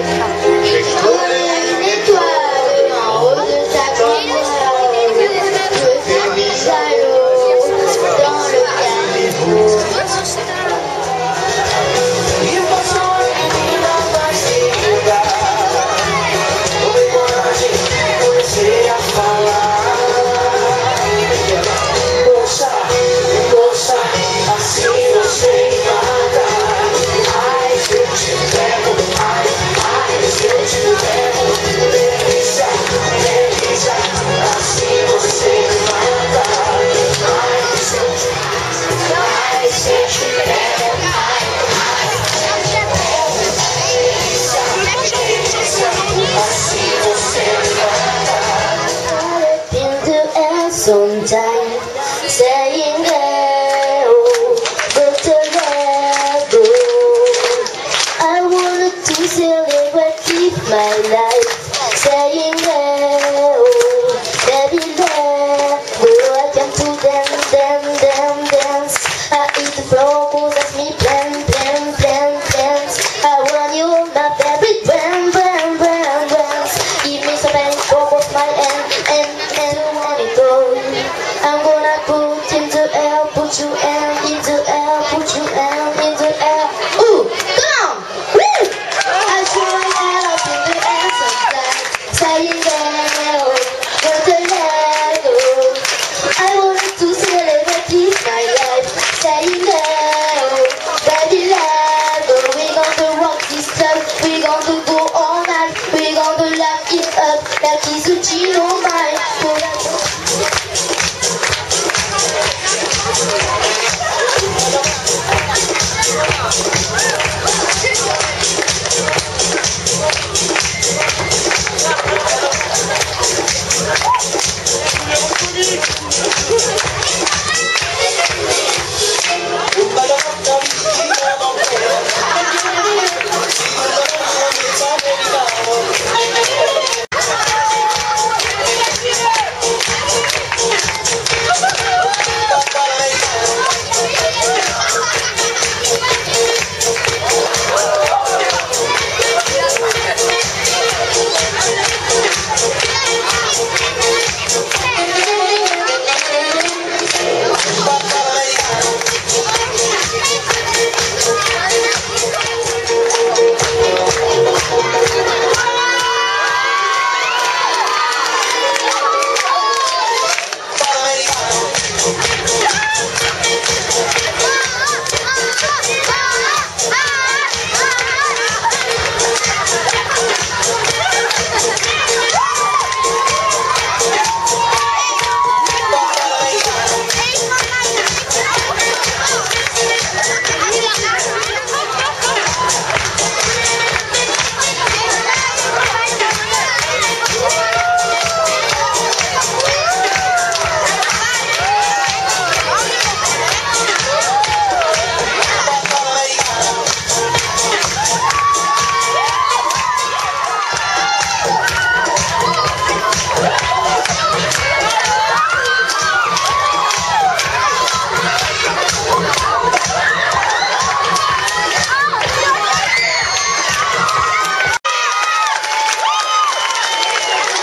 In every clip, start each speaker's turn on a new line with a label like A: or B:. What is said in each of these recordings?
A: J'ai collé une étoile en haut de ta commode. Je fais mes jaloux dans le caniveau. Sometimes saying oh, but let go. I wanted to celebrate with my life, saying oh, baby let go. I can do dance. I eat the floor, cause that's me plan. I want you on my favorite brand. Give me some pain, focus my hand, and want it go. I'm gonna put in the air, put you in the air, put you in the air. Ooh, come on! Woo! I throw my head up in the air sometimes, saying oh, but let go. I wanted to celebrate with my life, saying oh, baby let go. We gonna rock this club, we gonna go all night, we gonna lock it up like it's a Dynamite.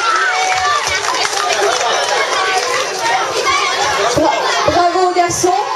B: Bravo garçons.